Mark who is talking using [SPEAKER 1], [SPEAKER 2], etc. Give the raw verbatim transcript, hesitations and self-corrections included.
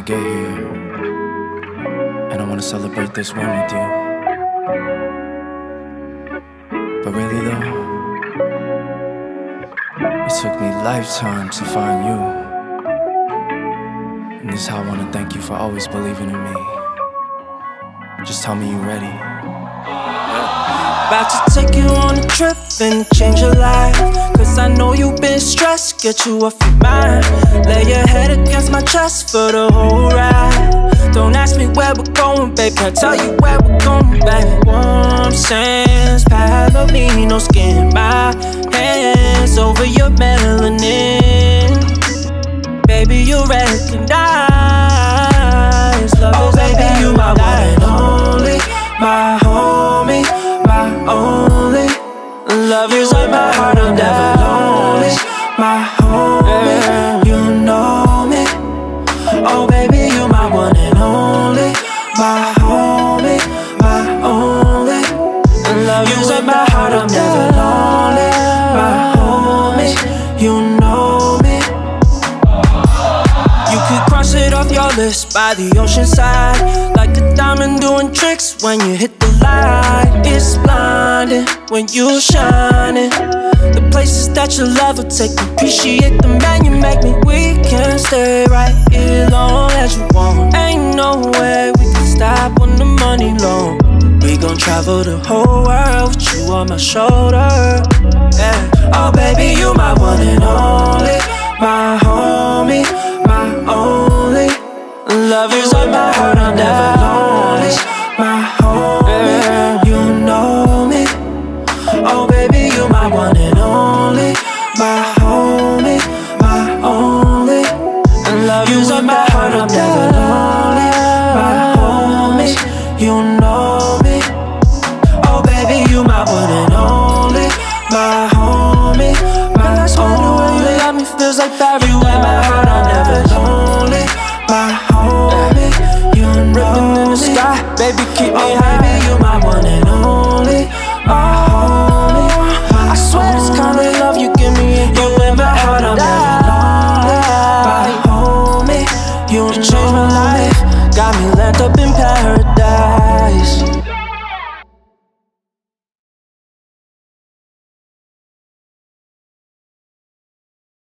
[SPEAKER 1] to get here, and I want to celebrate this win with you. But really though, it took me lifetimes to find you. And this is how I want to thank you for always believing in me. Just tell me you ready.
[SPEAKER 2] About to take you on a trip and change your life, cause I know you've been stressed, get you off your mind. Lay your head against my chest for the whole ride. Don't ask me where we're going, babe, can't tell you where we're going, babe. Warm sands, Palomino skin, my hands over your melanin. Baby, you recognize love. Oh, baby, you my one and only, my homie, my only. Love is in my heart, I'm never lonely. My homie, you know me. Oh baby, you my one and only. My homie, my only. Love is in my heart, I'm never lonely. My homie, you know me. You could cross it off your list by the ocean side, like a diamond doing tricks when you hit the light. It's blinding when you shining. The places that you love will take me. Appreciate the man you make me. We can stay right here long as you want. Ain't no way we can stop when the money low. We gon' travel the whole world with you on my shoulder, yeah. Oh baby, you my one and only, my homie, my only. Love is in my heart, I'm never lonely. My homie, you know me. Oh baby, you my one and only, my homie, my only. Love is in my heart, I'm never lonely. My homie, you know me. Oh baby, you my one and only, my homie, my only. You love me feels like paradise. You in my heart, I'm never lonely. My homie, you know me. In the sky, baby, keep me high. Baby, you my one and only, my homie. I swear this kind of love you give me, you in my heart, I'm never lonely. My homie, you changed my life, got me land up in paradise.